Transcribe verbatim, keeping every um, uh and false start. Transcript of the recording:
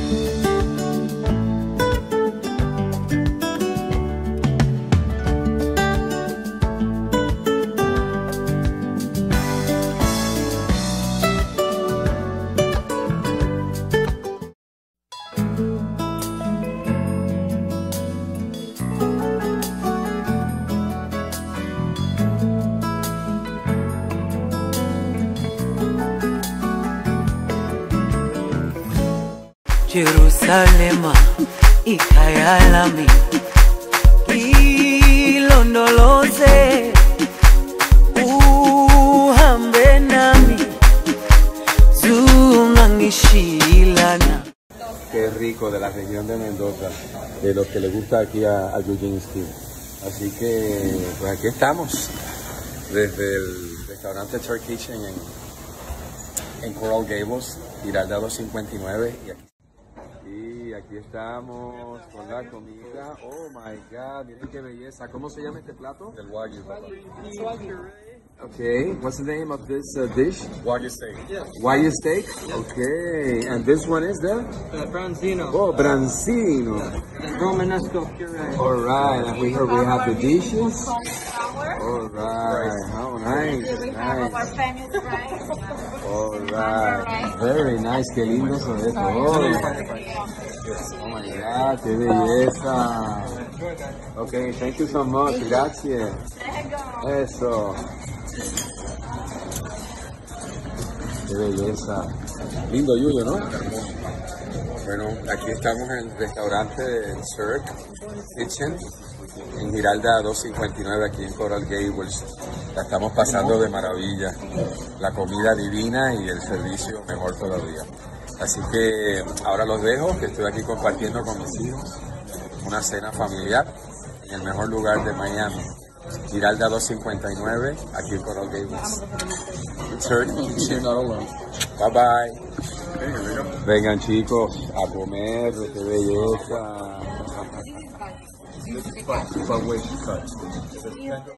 Jerusalema ikhaya lami ilondoloze uhambe nami zungangishilana. Qué rico, de la región de Mendoza, de los que le gusta aquí a, a Eugene Steel. Así que pues aquí estamos desde el restaurante Turk Kitchen en, en Coral Gables, Giralda doscientos cincuenta y nueve, y aquí Y aquí estamos con la comida. Oh my God, miren qué belleza. ¿Cómo se llama este plato? El Wagyu. Okay, what's the name of this uh, dish? Wagyu steak. Yes. Wagyu steak? Okay, and this one is the? Uh, branzino. Oh, branzino. Romanesco puree. All right, and we, here we have the dishes. All right, how nice, nice. All right, very nice, qué lindo son estos. Oh, oh my God, qué belleza. Okay, thank you so much, gracias. Eso. Qué belleza. Lindo Yuyo, ¿no? Bueno, aquí estamos en el restaurante de Turk Kitchen en Giralda doscientos cincuenta y nueve, aquí en Coral Gables. La estamos pasando de maravilla. La comida divina y el servicio mejor todavía. Así que ahora los dejo, que estoy aquí compartiendo con mis hijos una cena familiar en el mejor lugar de Miami. Giralda doscientos cincuenta y nueve, aquí en Coral Gables. Turk Kitchen. Bye bye. Vengan chicos a comer, qué belleza.